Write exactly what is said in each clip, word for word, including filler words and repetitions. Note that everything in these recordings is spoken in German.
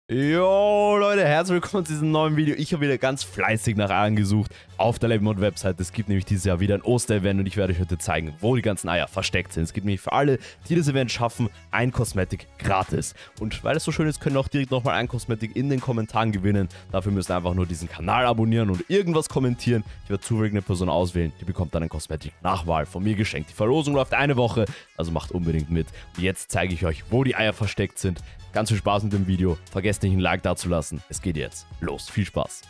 Jo Leute, herzlich willkommen zu diesem neuen Video. Ich habe wieder ganz fleißig nach Eiern gesucht auf der Levelmod Website. Es gibt nämlich dieses Jahr wieder ein Oster-Event und ich werde euch heute zeigen, wo die ganzen Eier versteckt sind. Es gibt nämlich für alle, die das Event schaffen, ein Cosmetic gratis. Und weil es so schön ist, können auch direkt nochmal ein Cosmetic in den Kommentaren gewinnen. Dafür müsst ihr einfach nur diesen Kanal abonnieren und irgendwas kommentieren. Ich werde zufällig eine Person auswählen, die bekommt dann ein Cosmetic nach Wahl von mir geschenkt. Die Verlosung läuft eine Woche, also macht unbedingt mit. Und jetzt zeige ich euch, wo die Eier versteckt sind. Ganz viel Spaß mit dem Video. Vergesst nicht, ein Like dazulassen. Es geht jetzt los. Viel Spaß.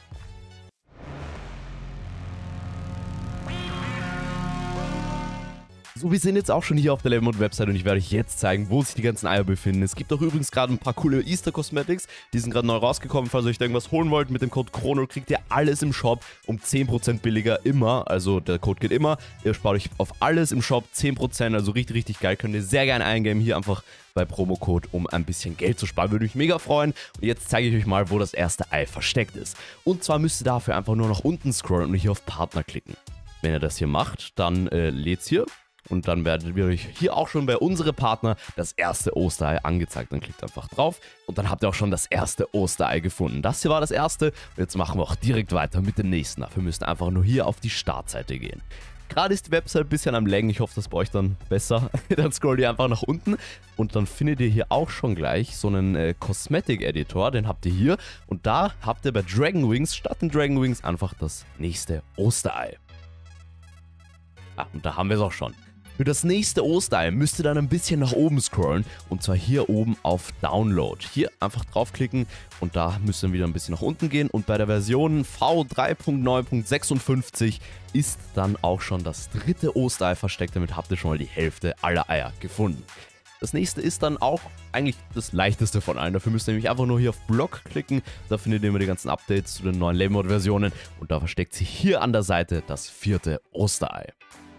So, wir sind jetzt auch schon hier auf der Levelmod Website und ich werde euch jetzt zeigen, wo sich die ganzen Eier befinden. Es gibt auch übrigens gerade ein paar coole Easter Cosmetics, die sind gerade neu rausgekommen. Falls ihr euch da irgendwas holen wollt, mit dem Code Chrono kriegt ihr alles im Shop um zehn Prozent billiger immer. Also der Code geht immer. Ihr spart euch auf alles im Shop zehn Prozent, also richtig, richtig geil. Könnt ihr sehr gerne eingeben, hier einfach bei Promocode, um ein bisschen Geld zu sparen. Würde mich mega freuen. Und jetzt zeige ich euch mal, wo das erste Ei versteckt ist. Und zwar müsst ihr dafür einfach nur nach unten scrollen und hier auf Partner klicken. Wenn ihr das hier macht, dann äh, lädt es hier. Und dann werdet ihr euch hier auch schon bei unsere Partner das erste Osterei angezeigt. Dann klickt einfach drauf und dann habt ihr auch schon das erste Osterei gefunden. Das hier war das erste und jetzt machen wir auch direkt weiter mit dem nächsten. Dafür müsst ihr einfach nur hier auf die Startseite gehen. Gerade ist die Website ein bisschen am Laggen, ich hoffe, das bei euch dann besser. Dann scrollt ihr einfach nach unten und dann findet ihr hier auch schon gleich so einen äh, Cosmetic Editor, den habt ihr hier. Und da habt ihr bei Dragon Wings statt den Dragon Wings einfach das nächste Osterei. Ah, und da haben wir es auch schon. Für das nächste Osterei müsst ihr dann ein bisschen nach oben scrollen und zwar hier oben auf Download. Hier einfach draufklicken und da müsst ihr wieder ein bisschen nach unten gehen und bei der Version V drei Punkt neun Punkt sechsundfünfzig ist dann auch schon das dritte Osterei versteckt. Damit habt ihr schon mal die Hälfte aller Eier gefunden. Das nächste ist dann auch eigentlich das leichteste von allen. Dafür müsst ihr nämlich einfach nur hier auf Blog klicken. Da findet ihr immer die ganzen Updates zu den neuen Levelmod-Versionen und da versteckt sich hier an der Seite das vierte Osterei.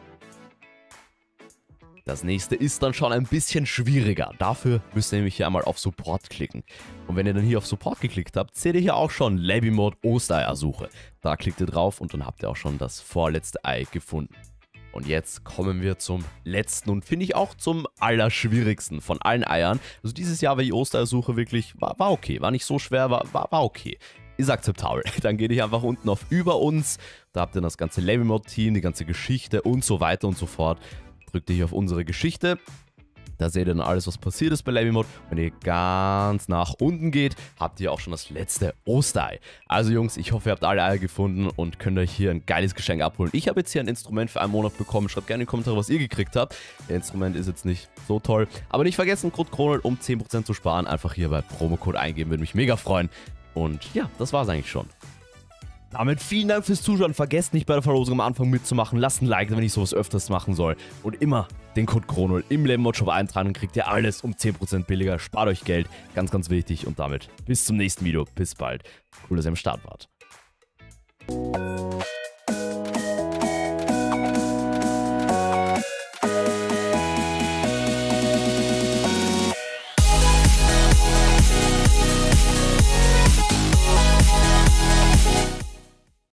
Das nächste ist dann schon ein bisschen schwieriger. Dafür müsst ihr nämlich hier einmal auf Support klicken. Und wenn ihr dann hier auf Support geklickt habt, seht ihr hier auch schon Levelmod Ostereiersuche. Da klickt ihr drauf und dann habt ihr auch schon das vorletzte Ei gefunden. Und jetzt kommen wir zum letzten und finde ich auch zum allerschwierigsten von allen Eiern. Also dieses Jahr war die Ostereiersuche wirklich, war, war okay, war nicht so schwer, war, war, war okay. Ist akzeptabel. Dann geht ihr einfach unten auf Über uns. Da habt ihr das ganze Levelmod-Team, die ganze Geschichte und so weiter und so fort. Drückt ihr hier auf unsere Geschichte. Da seht ihr dann alles, was passiert ist bei Levelmod. Wenn ihr ganz nach unten geht, habt ihr auch schon das letzte Osterei. Also Jungs, ich hoffe, ihr habt alle Eier gefunden und könnt euch hier ein geiles Geschenk abholen. Ich habe jetzt hier ein Instrument für einen Monat bekommen. Schreibt gerne in die Kommentare, was ihr gekriegt habt. Der Instrument ist jetzt nicht so toll. Aber nicht vergessen, Code Chrono, um zehn Prozent zu sparen. Einfach hier bei Promocode eingeben, würde mich mega freuen. Und ja, das war's eigentlich schon. Damit vielen Dank fürs Zuschauen. Vergesst nicht bei der Verlosung am Anfang mitzumachen. Lasst ein Like, wenn ich sowas öfters machen soll. Und immer den Code Chrono im Levelmod Shop eintragen. Dann kriegt ihr alles um zehn Prozent billiger. Spart euch Geld. Ganz, ganz wichtig. Und damit bis zum nächsten Video. Bis bald. Cool, dass ihr am Start wart.